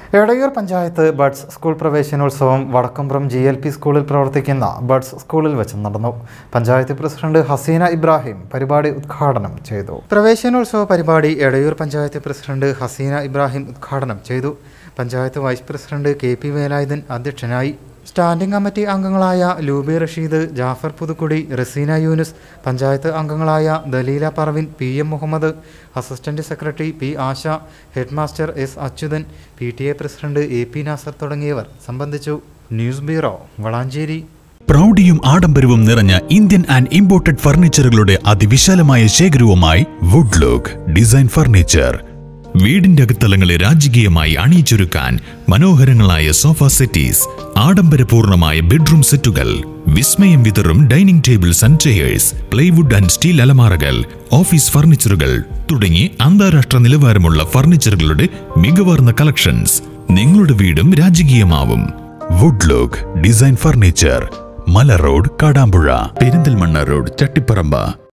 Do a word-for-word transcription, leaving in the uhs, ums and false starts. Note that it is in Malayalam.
എടയൂർ പഞ്ചായത്ത് ബഡ്സ് സ്കൂൾ പ്രവേശനോത്സവം വടക്കംപുറം ജി എൽ പി സ്കൂളിൽ പ്രവർത്തിക്കുന്ന ബഡ്സ് സ്കൂളിൽ വെച്ച് നടന്നു. പഞ്ചായത്ത് പ്രസിഡന്റ് ഹസീന ഇബ്രാഹിം പരിപാടി ഉദ്ഘാടനം ചെയ്തു. പ്രവേശനോത്സവ പരിപാടി എടയൂർ പഞ്ചായത്ത് പ്രസിഡന്റ് ഹസീന ഇബ്രാഹിം ഉദ്ഘാടനം ചെയ്തു. Panchayat vice president K P Velayudhan അധ്യക്ഷനായി. സ്റ്റാൻഡിംഗ് കമ്മിറ്റി അംഗങ്ങളായ ലൂബി റഷീദ്, ജാഫർ പുതുക്കുടി, റസീന യൂനുസ്, പഞ്ചായത്ത് അംഗങ്ങളായ Daleela Parvin, P M Muhammad, assistant secretary P Asha, head master S Achuthan, P T A president A P Nasar തുടങ്ങിയവർ സംബന്ധിച്ചു. News bureau, Valanchery. പ്രൗഢിയും ആഡംബരവും നിറഞ്ഞ ഇന്ത്യൻ ആൻഡ് ഇമ്പോർട്ടഡ് ഫർണിച്ചറുകളുടെ അതിവിശാലമായ ശേഖരവുമായി വുഡ് ലുക്ക് ഡിസൈൻ ഫർണിച്ചർ. വീടിന്റെ അകത്തളങ്ങളെ രാജകീയമായി അണിയിച്ചൊരുക്കാൻ മനോഹരങ്ങളായ സോഫ സെറ്റീസ്, ആഡംബരപൂർണമായ ബെഡ്റൂം സെറ്റുകൾ, വിസ്മയം വിതറും dining tables and chairs, plywood and steel അലമാറകൾ, ഓഫീസ് ഫർണിച്ചറുകൾ തുടങ്ങി അന്താരാഷ്ട്ര നിലവാരമുള്ള ഫർണിച്ചറുകളുടെ മികവാർന്ന കളക്ഷൻസ്. നിങ്ങളുടെ വീടും രാജകീയമാവും. Wood look design furniture, Mala road, Kadampuzha, Perinthalmanna road, Chattiparamba.